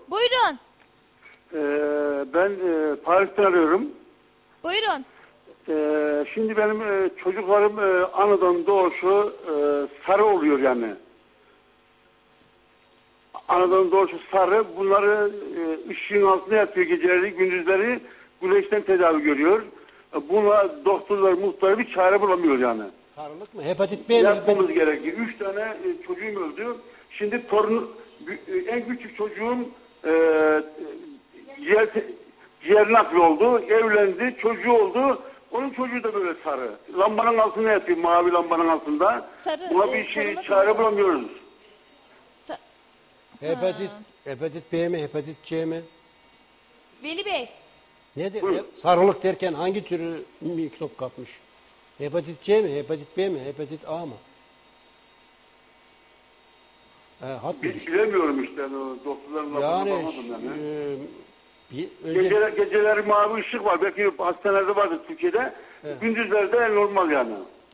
Buyurun. Ben Paris'ten arıyorum. Buyurun. Şimdi benim çocuklarım anadan doğuşu sarı oluyor yani. Anadan doğuşu sarı. Bunları ışığın altında yatıyor geceleri, gündüzleri güneşten tedavi görüyor. Buna doktorlar, muhtarı bir çare bulamıyor yani. Sarılık mı? Hepatit B mi? Yapmamız gerekiyor. 3 tane çocuğum öldü. Şimdi en küçük çocuğum ciğer nakli oldu, evlendi, çocuğu oldu. Onun çocuğu da böyle sarı. Lambanın altında yatıyor, mavi lambanın altında. Sarı, buna bir çare bulamıyoruz. Hepatit B mi? Hepatit C mi? Veli Bey. Nedir? Sarılık derken hangi türü mikrop kapmış? Hepatit C mi? Hepatit B mi? Hepatit A mı? Hat mı düştü? Bilemiyorum işte. Doktorların lafını bulamadım yani. Geceleri mavi ışık var. Belki hastanelerde vardır Türkiye'de. Evet. Gündüzlerde normal yani.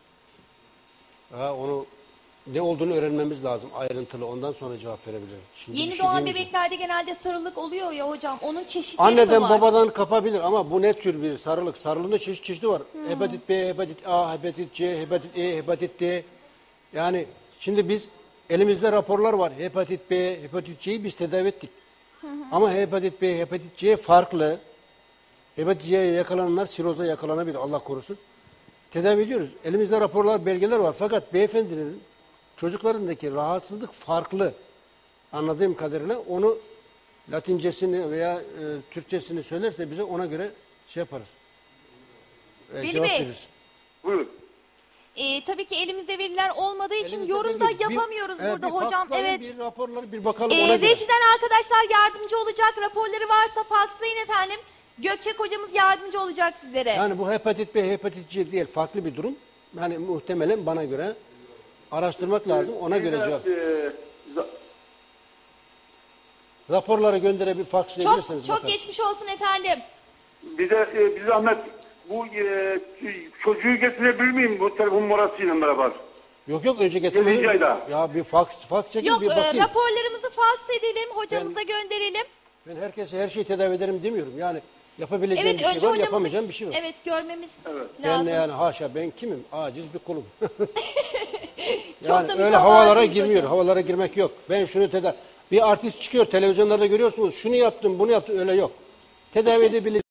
Onu ne olduğunu öğrenmemiz lazım ayrıntılı. Ondan sonra cevap verebilirim. Şimdi Yeni doğan bebeklerde genelde sarılık oluyor ya hocam. Onun çeşitleri anneden var. babadan kapabilir ama bu ne tür bir sarılık? Sarılığın da çeşitli var. Hepatit B, hepatit A, hepatit C, hepatit E, hepatit D. Yani şimdi biz elimizde raporlar var. Hepatit B, hepatit C'yi biz tedavi ettik. Ama hepatit B, hepatit C farklı. Hepatit C'ye yakalananlar siroza yakalanabilir. Allah korusun. Tedavi ediyoruz. Elimizde raporlar, belgeler var. Fakat beyefendinin çocuklarındaki rahatsızlık farklı. Anladığım kadarıyla onu Latincesini veya Türkçesini söylerse bize ona göre şey yaparız. Cevap veririz. Buyurun. Tabii ki elimizde veriler olmadığı için yorum da yapamıyoruz burada hocam. Evet. Bir raporları bir bakalım ona göre. Rejiden arkadaşlar yardımcı olacak. Raporları varsa fakslayın efendim. Gökçek hocamız yardımcı olacak sizlere. Yani bu hepatit B, hepatit C değil. Farklı bir durum. Yani muhtemelen bana göre araştırmak lazım. Ona göre cevap. Raporları gönderebilir, fakslayabilirsiniz. Çok geçmiş olsun efendim. Bir zahmet bu çocuğu getirebilir miyim bu telefon numarasıyla beraber? Yok önce getirelim. Ya bir faks çekin Yok, bir bakayım. raporlarımızı faks edelim, hocamıza gönderelim. Ben herkese her şeyi tedavi ederim demiyorum. Yani yapabileceğim bir şey var, yapamayacağım bir şey var. Evet, görmemiz Ben lazım. yani haşa ben kimim? Aciz bir kulum. Yani öyle havalara girmiyor. Havalara girmek yok. Ben şunu tedavi... Bir artist çıkıyor televizyonlarda görüyorsunuz. Şunu yaptım, bunu yaptım. Öyle yok. Tedavi edebilir.